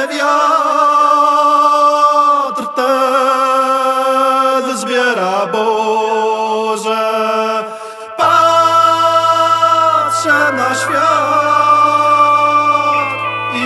wiatr ten zbiera, Boże. Patrzę na świat i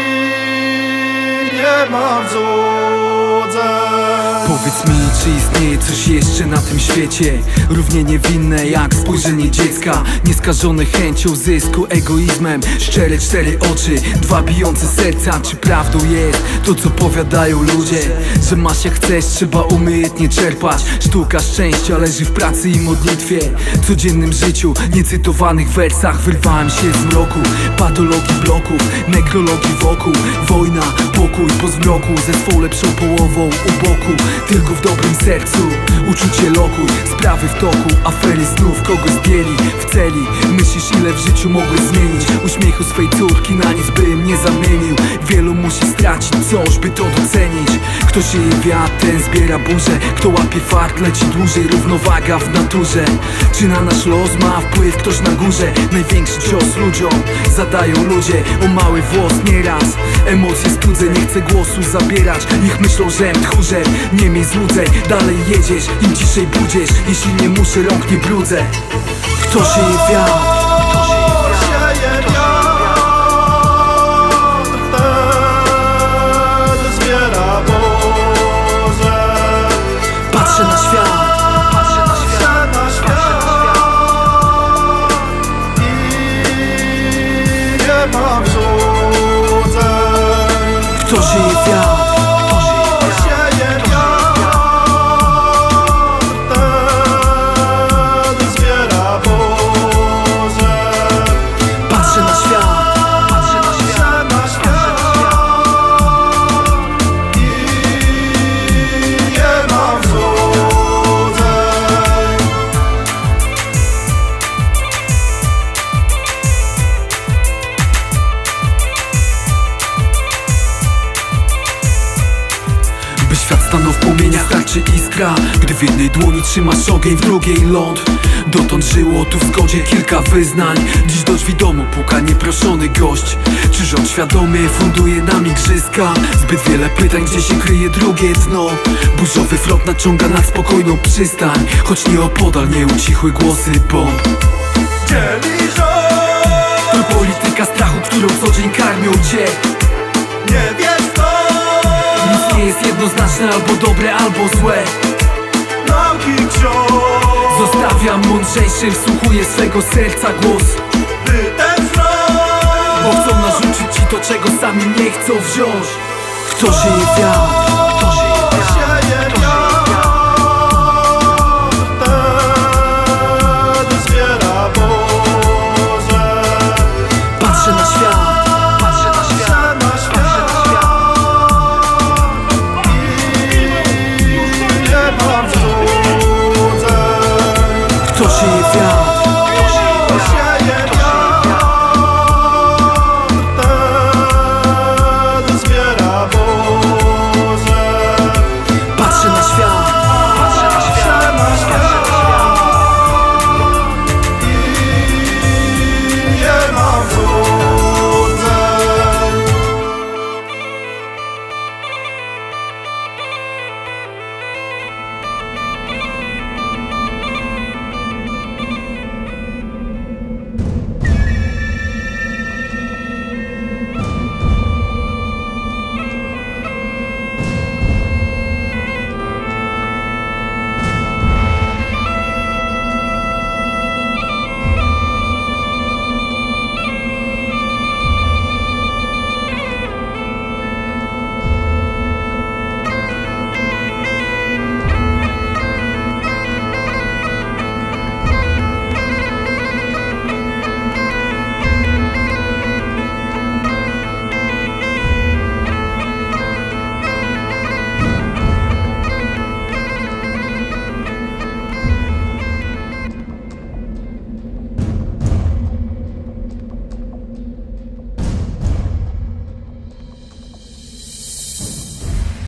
nie mam złudzeń. Powiedz mi, czy istnieje coś jeszcze na tym świecie równie niewinne jak spojrzenie dziecka, nieskażone chęcią zysku, egoizmem, szczere cztery oczy, dwa bijące serca. Czy prawdą jest to, co powiadają ludzie, że masz jak chcesz, trzeba umiejętnie czerpać? Sztuka szczęścia leży w pracy i modlitwie, codziennym życiu, niecytowanych wersach. Wyrwałem się z mroku, patologii bloków, nekrologii wokół. Wojna, pokój po zmroku, ze swą lepszą połową u boku. Tylko w dobrym sercu, uczucie lokuj, sprawy w toku, afery znów kogoś zdjęli w celi. Myślisz, ile w życiu mogłeś zmienić? Uśmiechu swej córki na nic bym nie zamienił. Wielu musi stracić coś, by to docenić. Kto sieje wiatr, ten zbiera burzę. Kto łapie fart, leci dłużej, równowaga w naturze. Czy na nasz los ma wpływ ktoś na górze? Największy cios ludziom zadają ludzie o mały włos nieraz. Emocje studzę, nie chcę głosu zabierać. Niech myślą, że tchórze, nie miej złudzeń. Dalej jedziesz, im ciszej budziesz. Jeśli nie muszę, rąk nie brudzę. Kto sieje wiatr? Patrzę na świat, patrzę na świat i nie mam złudzeń. Kto sieje wiatr? Świat stanął w płomieniach, starczy iskra, gdy w jednej dłoni trzymasz ogień, w drugiej ląd. Dotąd żyło tu w zgodzie kilka wyznań. Dziś do drzwi domu puka nieproszony gość. Czy rząd świadomie funduje nam igrzyska? Zbyt wiele pytań, gdzie się kryje drugie dno. Burzowy front naciąga nad spokojną przystań, choć nieopodal nie ucichły głosy bomb. Dzieli rząd, to polityka strachu, którą co dzień karmią cię. nie wiesz co, nic nie jest jednoznaczne, albo dobre, albo złe. nauki książ Zostawiam mądrzejszych, wsłuchuję swego serca głos. by ten wzrok, Bo chcą narzucić ci to, czego sami nie chcą wziąć. Kto sieje wiatr?